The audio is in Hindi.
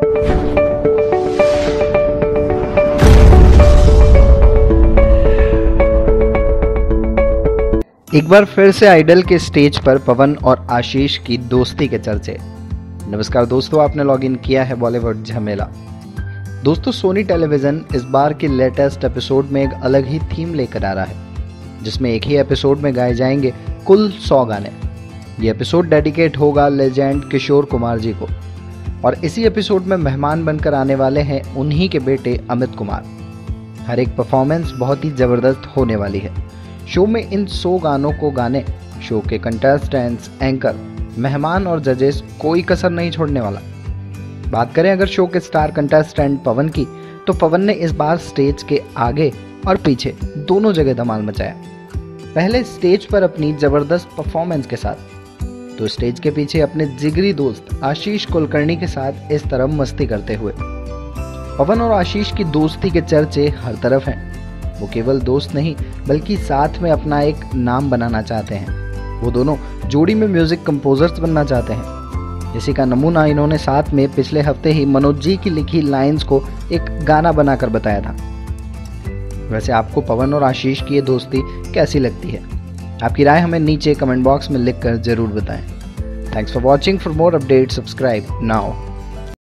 एक बार फिर से आइडल के स्टेज पर पवन और आशीष की दोस्ती के चर्चे। नमस्कार दोस्तों, आपने लॉग इन किया है बॉलीवुड झमेला। दोस्तों, सोनी टेलीविजन इस बार के लेटेस्ट एपिसोड में एक अलग ही थीम लेकर आ रहा है, जिसमें एक ही एपिसोड में गाए जाएंगे कुल 100 गाने। ये एपिसोड डेडिकेट होगा लेजेंड किशोर कुमार जी को, और इसी एपिसोड में मेहमान बनकर आने वाले हैं उन्हीं के बेटे अमित कुमार। हर एक परफॉर्मेंस बहुत ही ज़बरदस्त होने वाली है। शो में इन 100 गानों को गाने शो के कंटेस्टेंट्स, एंकर, मेहमान और जजेस कोई कसर नहीं छोड़ने वाला। बात करें अगर शो के स्टार कंटेस्टेंट पवन की, तो पवन ने इस बार स्टेज के आगे और पीछे दोनों जगह धमाल मचाया। पहले स्टेज पर अपनी जबरदस्त परफॉर्मेंस के साथ, तो स्टेज के पीछे अपने जिगरी दोस्त आशीष कुलकर्णी के साथ इस तरह मस्ती करते हुए। पवन और आशीष की दोस्ती के चर्चे हर तरफ हैं। वो केवल दोस्त नहीं बल्कि साथ में अपना एक नाम बनाना चाहते हैं। वो दोनों जोड़ी में म्यूजिक कंपोजर्स बनना चाहते हैं। इसी का नमूना इन्होंने साथ में पिछले हफ्ते ही मनोज जी की लिखी लाइंस को एक गाना बनाकर बताया था। वैसे आपको पवन और आशीष की ये दोस्ती कैसी लगती है? आपकी राय हमें नीचे कमेंट बॉक्स में लिखकर जरूर बताएं। Thanks for watching. For more update subscribe now.